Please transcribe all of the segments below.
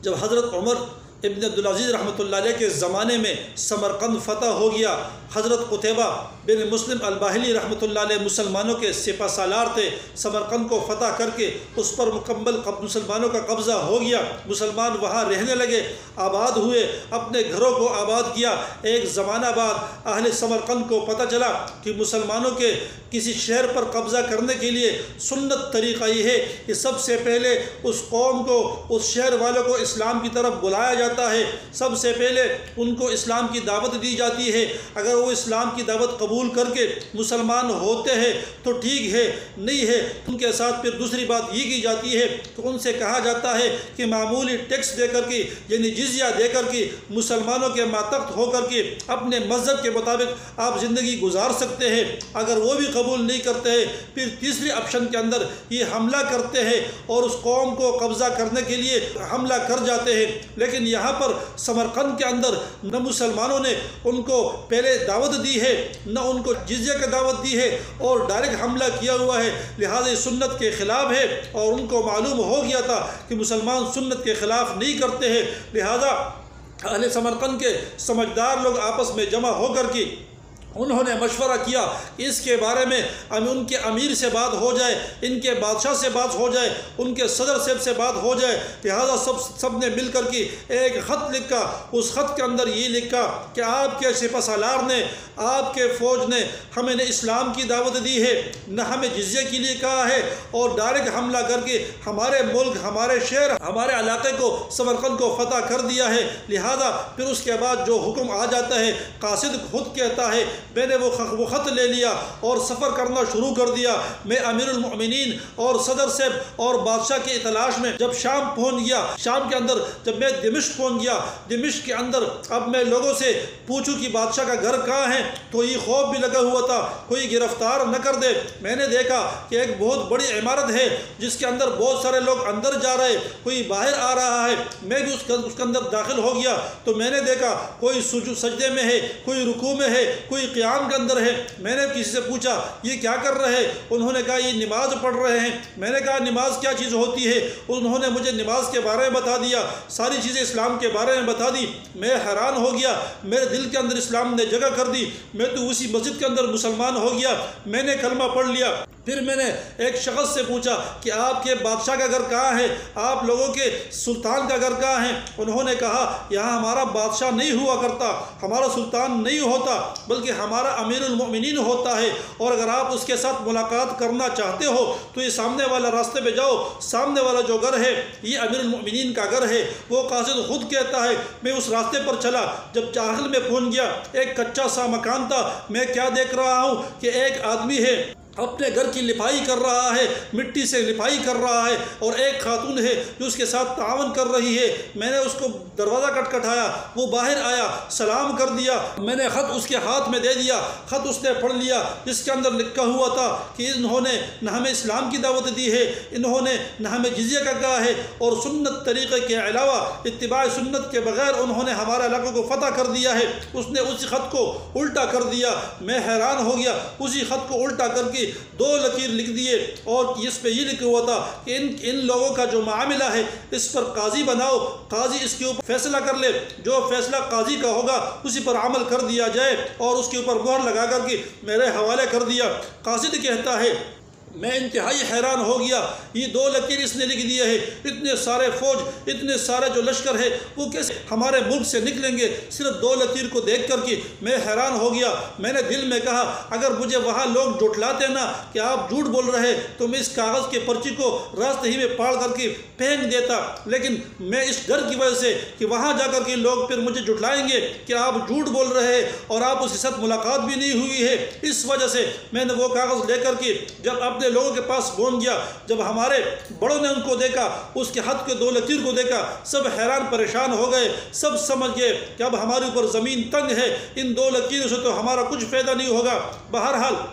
جب حضرت عمر ابن عبدالعزیز رحمۃ اللہ علیہ کے زمانے میں سمرقند فتح ہو گیا، حضرت قتیبہ بن مسلم الباہلی رحمۃ اللہ علیہ مسلمانوں کے سپہ سالار تھے، سمرقند کو فتح کر کے اس پر مکمل مسلمانوں کا قبضہ ہو گیا، مسلمان وہاں رہنے لگے، آباد ہوئے، اپنے گھروں کو آباد کیا۔ ایک زمانہ بعد اہل سمرقند کو پتہ چلا کہ مسلمانوں کے کسی شہر پر قبضہ کرنے کے لیے سنت طریقہ یہ ہے کہ سب سے پہلے اس قوم کو، اس شہر والوں کو اسلام کی طرف بلایا جاتا ہے، سب سے پہلے ان کو اسلام کی دعوت دی جاتی ہے۔ اگر وہ اسلام کی دعوت قبول کر کے مسلمان ہوتے ہیں تو ٹھیک ہے، نہیں ہے ان کے ساتھ پھر دوسری بات یہ کی جاتی ہے کہ ان سے کہا جاتا ہے کہ معمولی ٹیکس دے کر کے، یعنی جزیہ دے کر کے، مسلمانوں کے ماتحت ہو کر کے اپنے مذہب کے مطابق آپ زندگی گزار سکتے ہیں۔ اگر وہ بھی قبول نہیں کرتے ہیں پھر تیسری آپشن کے اندر یہ حملہ کرتے ہیں اور اس قوم کو قبضہ کرنے کے لیے حملہ کر جاتے ہیں۔ لیکن یہاں پر سمرقند کے اندر نہ مسلمانوں نے ان کو پہلے دعوت دی ہے، نہ ان کو جزیہ کی دعوت دی ہے، اور ڈائریکٹ حملہ کیا ہوا ہے، لہذا سنت کے خلاف ہے، اور ان کو معلوم ہو گیا تھا کہ مسلمان سنت کے خلاف نہیں کرتے ہیں، لہذا اہل سمرقند کے سمجھدار لوگ آپس میں جمع ہو کر کے انہوں نے مشورہ کیا کہ اس کے بارے میں ان کے امیر سے بات ہو جائے، ان کے بادشاہ سے بات ہو جائے، ان کے صدر صاحب سے بات ہو جائے، لہذا سب نے مل کر کے ایک خط لکھا۔ اس خط کے اندر یہ لکھا کہ آپ کے سپہ سالار نے، آپ کے فوج نے ہمیں نہ اسلام کی دعوت دی ہے، نہ ہمیں جزیہ کے لیے کہا ہے، اور ڈائریکٹ حملہ کر کے ہمارے ملک، ہمارے شہر، ہمارے علاقے کو، سمرقند کو فتح کر دیا ہے۔ لہذا پھر اس کے بعد جو حکم آ جاتا ہے، قاصد خود کہتا ہے میں نے وہ خط لے لیا اور سفر کرنا شروع کر دیا۔ میں امیر المؤمنین اور صدر صاحب اور بادشاہ کی تلاش میں جب شام پہنچ گیا، شام کے اندر جب میں دمشق پہنچ گیا، دمشق کے اندر اب میں لوگوں سے پوچھوں کہ بادشاہ کا گھر کہاں ہے، تو یہ خوف بھی لگا ہوا تھا کوئی گرفتار نہ کر دے۔ میں نے دیکھا کہ ایک بہت بڑی عمارت ہے جس کے اندر بہت سارے لوگ اندر جا رہے، کوئی باہر آ رہا ہے، میں بھی اس کے اندر داخل ہو گیا تو میں نے دیکھا کوئی سجدے میں ہے، کوئی رکوع میں ہے، کوئی قیام کے اندر ہے۔ میں نے کسی سے پوچھا یہ کیا کر رہے ہیں، انہوں نے کہا یہ نماز پڑھ رہے ہیں۔ میں نے کہا نماز کیا چیز ہوتی ہے، انہوں نے مجھے نماز کے بارے میں بتا دیا، ساری چیزیں اسلام کے بارے میں بتا دی۔ میں حیران ہو گیا، میرے دل کے اندر اسلام نے جگہ کر دی، میں تو اسی مسجد کے اندر مسلمان ہو گیا، میں نے کلمہ پڑھ لیا۔ پھر میں نے ایک شخص سے پوچھا کہ آپ کے بادشاہ کا گھر کہاں ہے، آپ لوگوں کے سلطان کا گھر کہاں ہے، انہوں نے کہا یہاں ہمارا بادشاہ نہیں ہوا کرتا، ہمارا سلطان نہیں ہوتا، بلکہ ہمارا امیر المؤمنین ہوتا ہے، اور اگر آپ اس کے ساتھ ملاقات کرنا چاہتے ہو تو یہ سامنے والا راستے پہ جاؤ، سامنے والا جو گھر ہے یہ امیر المؤمنین کا گھر ہے۔ وہ قاصد خود کہتا ہے میں اس راستے پر چلا، جب داخل میں پہنچ گیا ایک کچا سا مکان تھا، میں کیا دیکھ رہا ہوں کہ ایک آدمی ہے اپنے گھر کی لپائی کر رہا ہے، مٹی سے لپائی کر رہا ہے، اور ایک خاتون ہے جو اس کے ساتھ تعاون کر رہی ہے۔ میں نے اس کو دروازہ کھٹکھٹایا، وہ باہر آیا، سلام کر دیا، میں نے خط اس کے ہاتھ میں دے دیا، خط اس نے پڑھ لیا، جس کے اندر لکھا ہوا تھا کہ انہوں نے نہ ہمیں اسلام کی دعوت دی ہے، انہوں نے نہ ہمیں جزیہ کا کہا ہے، اور سنت طریقے کے علاوہ اتباع سنت کے بغیر انہوں نے ہمارے علاقے کو فتح کر دیا ہے۔ اس نے اسی خط کو الٹا کر دیا۔ میں حیران ہو گیا، اسی خط کو الٹا کر کے دو لکیر لکھ دیے، اور اس پہ یہ لکھا ہوا تھا کہ ان لوگوں کا جو معاملہ ہے اس پر قاضی بناؤ، قاضی اس کے اوپر فیصلہ کر لے، جو فیصلہ قاضی کا ہوگا اسی پر عمل کر دیا جائے، اور اس کے اوپر مہر لگا کر کے میرے حوالے کر دیا۔ قاصد کہتا ہے میں انتہائی حیران ہو گیا، یہ دو لکیر اس نے لکھ دیے ہیں، اتنے سارے فوج، اتنے سارے جو لشکر ہے وہ کیسے ہمارے ملک سے نکلیں گے صرف دو لکیر کو دیکھ کر کے؟ میں حیران ہو گیا۔ میں نے دل میں کہا اگر مجھے وہاں لوگ جھٹلاتے نا کہ آپ جھوٹ بول رہے تو میں اس کاغذ کے پرچی کو راستے ہی میں پاڑ کر کے پھینک دیتا، لیکن میں اس ڈر کی وجہ سے کہ وہاں جا کر کے لوگ پھر مجھے جھٹلائیں گے کہ آپ جھوٹ بول رہے ہیں اور آپ اس کے ساتھ ملاقات بھی نہیں ہوئی ہے، اس وجہ سے میں نے وہ کاغذ لے کر کے جب اپنے لوگوں کے پاس پہنچ گیا، جب ہمارے بڑوں نے ان کو دیکھا، اس کے ہاتھ کے دو لکیر کو دیکھا، سب حیران پریشان ہو گئے، سب سمجھ گئے کہ اب ہمارے اوپر زمین تنگ ہے، ان دو لکیروں سے تو ہمارا کچھ فائدہ نہیں ہوگا۔ بہرحال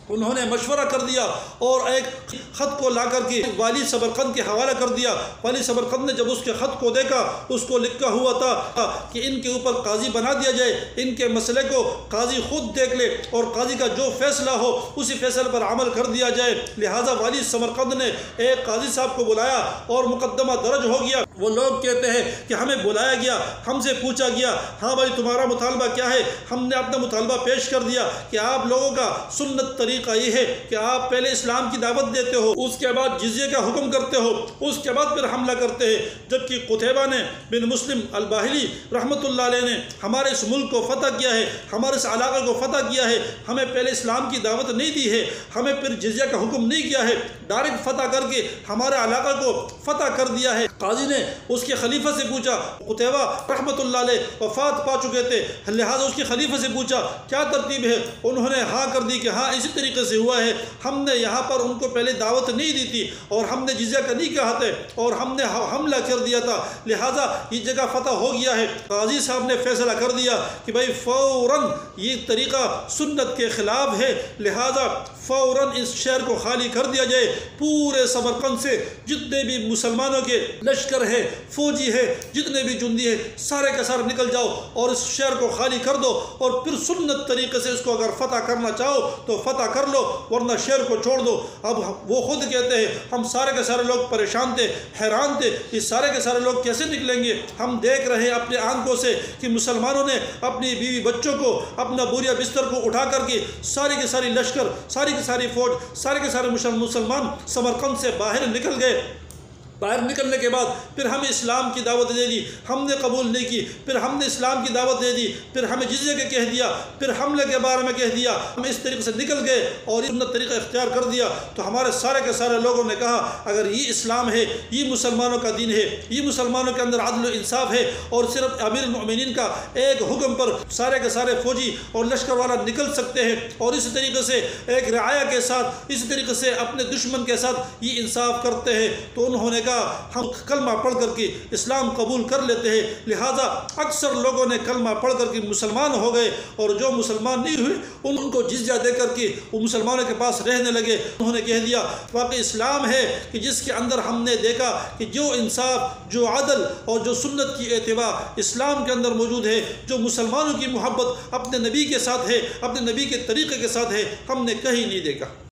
انہوں نے مشورہ کر دیا اور ایک خط کو لا کر کے والی سمرقند کے حوالہ کر دیا۔ والی سمرقند نے جب اس کے خط کو دیکھا، اس کو لکھا ہوا تھا کہ ان کے اوپر قاضی بنا دیا جائے، ان کے مسئلے کو قاضی خود دیکھ لے اور قاضی کا جو فیصلہ ہو اسی فیصلے پر عمل کر دیا جائے۔ لہٰذا والی سمرقند نے ایک قاضی صاحب کو بلایا اور مقدمہ درج ہو گیا۔ وہ لوگ کہتے ہیں کہ ہمیں بلایا گیا، ہم سے پوچھا گیا، ہاں بھائی تمہارا مطالبہ کیا ہے؟ ہم نے اپنا مطالبہ پیش کر دیا کہ آپ لوگوں کا سنت طریقہ یہ ہے کہ آپ پہلے اسلام کی دعوت دیتے ہو، اس کے بعد جزیے کا حکم کرتے ہو، اس کے بعد پھر حملہ کرتے ہیں۔ جبکہ قتیبہ نے بن مسلم الباہلی رحمۃ اللہ علیہ نے ہمارے اس ملک کو فتح کیا ہے، ہمارے اس علاقے کو فتح کیا ہے، ہمیں پہلے اسلام کی دعوت نہیں دی ہے، ہمیں پھر جزیہ کا حکم نہیں کیا ہے، ڈائریکٹ فتح کر کے ہمارے علاقہ کو فتح کر دیا ہے۔ قاضی نے اس کے خلیفہ سے پوچھا، قتیبہ رحمۃ اللہ علیہ وفات پا چکے تھے، لہٰذا اس کے خلیفہ سے پوچھا کیا ترتیب ہے؟ انہوں نے ہاں کر دی کہ ہاں اسی طریقے سے ہوا ہے، ہم نے یہاں پر ان کو پہلے دعوت نہیں دی تھی اور ہم نے جزیہ کا نہیں کہا تھا اور ہم نے حملہ کر دیا تھا، لہٰذا یہ جگہ فتح ہو گیا ہے۔ قاضی صاحب نے فیصلہ کر دیا کہ بھائی فوراً یہ طریقہ سنت کے خلاف ہے، لہٰذا فوراً اس شہر کو خالی کر دیا جائے۔ پورے سمرقند سے جتنے بھی مسلمانوں کے لشکر ہے، فوجی ہے، جتنے بھی جندی ہے، سارے کے سارے نکل جاؤ اور اس شہر کو خالی کر دو اور پھر سنت طریقے سے اس کو اگر فتح کرنا چاہو تو فتح کر لو ورنہ شہر کو چھوڑ دو۔ اب وہ خود کہتے ہیں ہم سارے کے سارے لوگ پریشان تھے، حیران تھے، یہ سارے کے سارے لوگ کیسے نکلیں گے؟ ہم دیکھ رہے ہیں اپنے آنکھوں سے کہ مسلمانوں نے اپنی بیوی بچوں کو، اپنا بوریا بستر کو اٹھا کر کے ساری کی ساری لشکر، ساری کی ساری فوج، سارے کے سارے مسلمان سمرقند سے باہر نکل گئے۔ باہر نکلنے کے بعد پھر ہمیں اسلام کی دعوت دے دی، ہم نے قبول نہیں کی، پھر ہم نے اسلام کی دعوت دے دی، پھر ہمیں جزیہ کے کہہ دیا، پھر حملے کے بارے میں کہہ دیا، ہم اس طریقے سے نکل گئے اور سنت طریقہ اختیار کر دیا۔ تو ہمارے سارے کے سارے لوگوں نے کہا اگر یہ اسلام ہے، یہ مسلمانوں کا دین ہے، یہ مسلمانوں کے اندر عدل و انصاف ہے اور صرف امیر المؤمنین کا ایک حکم پر سارے کے سارے فوجی اور لشکر والا نکل سکتے ہیں اور اسی طریقے سے ایک رعایا کے ساتھ، اسی طریقے سے اپنے دشمن کے ساتھ یہ انصاف کرتے ہیں، تو انہوں نے کہا ہم کلمہ پڑھ کر کے اسلام قبول کر لیتے ہیں۔ لہٰذا اکثر لوگوں نے کلمہ پڑھ کر کے مسلمان ہو گئے اور جو مسلمان نہیں ہوئے ان کو جزیہ دے کر کے وہ مسلمانوں کے پاس رہنے لگے۔ انہوں نے کہہ دیا واقعی اسلام ہے کہ جس کے اندر ہم نے دیکھا کہ جو انصاف، جو عدل اور جو سنت کی اتباع اسلام کے اندر موجود ہے، جو مسلمانوں کی محبت اپنے نبی کے ساتھ ہے، اپنے نبی کے طریقے کے ساتھ ہے، ہم نے کہیں نہیں دیکھا۔